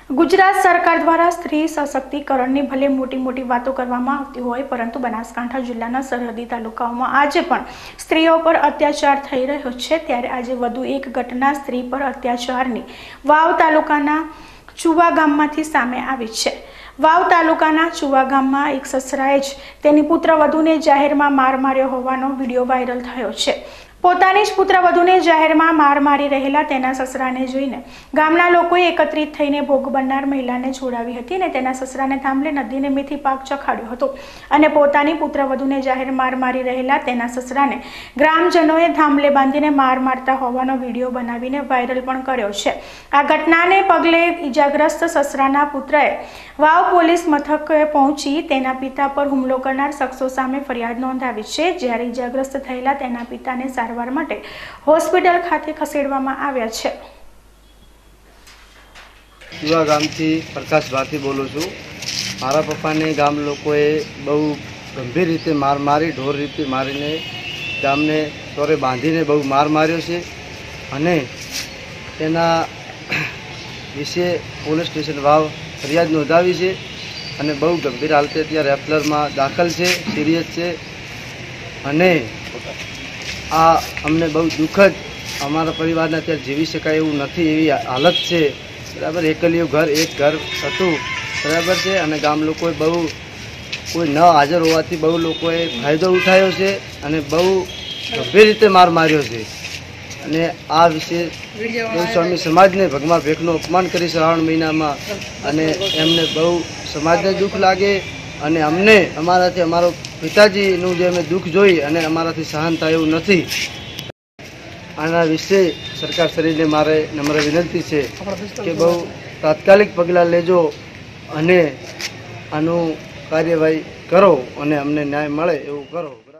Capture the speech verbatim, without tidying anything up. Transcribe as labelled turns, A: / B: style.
A: गुजरात सरकार द्वारा स्त्री सशक्तिकरणની ભલે મોટી મોટી વાતો કરવામાં આવતી હોય, પરંતુ બનાસકાંઠા જિલ્લાના સરહદી તાલુકાઓમાં આજે પણ સ્ત્રીઓ પર અત્યાચાર થઈ રહ્યો છે। ત્યારે આજે વધુ એક ઘટના સ્ત્રી પર અત્યાચારની વાવ તાલુકાના ચુવા ગામમાંથી સામે આવી છે। વાવ તાલુકાના ચુવા ગામમાં એક સસરાએ જ તેની પુત્રવધૂને જાહેરમાં માર માર્યો હોવાનો વિડીયો વાયરલ થયો છે। પોતાની જ પુત્રવધૂને જાહેરમાં માર મારી રહેલા તેના સસરાને જોઈને ગામના લોકોએ એકત્રિત થઈને ભોગ બનનાર મહિલાને છોડાવી હતી અને તેના સસરાને થાંભલે નદીને મેથી પાક ચખાડ્યો હતો અને પોતાની પુત્રવધૂને જાહેર માર મારી રહેલા તેના સસરાને ગ્રામજનોએ થાંભલે બાંધીને માર મારતા હોવાનો વિડીયો બનાવીને વાયરલ પણ કર્યો છે। આ ઘટનાને પગલે ઈજાગ્રસ્ત સસરાના પુત્રએ વાવ પોલીસ મથકે પહોંચી તેના પિતા પર હુમલો કરનાર શખ્સો સામે ફરિયાદ નોંધાવી છે। જ્યારે ઈજાગ્રસ્ત થયેલા તેના પિતાને સારવાર માટે હોસ્પિટલ ખાતે ખસેડવામાં આવ્યા છે।
B: ચુવા ગામથી પ્રકાશ ભારતી બોલું છું। મારા પપ્પાને ગામ લોકોએ બહુ ગંભીર રીતે માર મારી ઢોર રીતે મારીને ગામને ચોરે બાંધીને બહુ માર માર્યો છે અને તેના વિશે પોલીસ સ્ટેશન વાવ ફરિયાદ નોંધાવી છે અને બહુ ગંભીર હાલતે અત્યારે રેફલરમાં દાખલ છે, સિરિયસ છે અને આ અમને બહુ દુઃખદ અમારા પરિવારને અત્યારે જીવી શકાય એવું નથી એવી હાલત છે બરાબર। એકલિયું ઘર એક ઘર હતું બરાબર છે અને ગામ લોકોએ બહુ કોઈ ન હાજર હોવાથી બહુ લોકોએ ફાયદો ઉઠાવ્યો છે અને બહુ ગંભીર રીતે માર માર્યો છે અને આ વિશે સ્વામી સમાજને ભગવાન ભેખનું અપમાન કરી શ્રાવણ મહિનામાં અને એમને બહુ સમાજને દુઃખ લાગે અને અમને અમારાથી અમારો પિતાજીનું જે અમે દુઃખ જોઈ અને અમારાથી સહન થાય એવું નથી। આના વિશે સરકાર શ્રીને મારે નમ્ર વિનંતી છે કે બહુ તાત્કાલિક પગલાં લેજો અને આનું કાર્યવાહી કરો અને અમને ન્યાય મળે એવું કરો।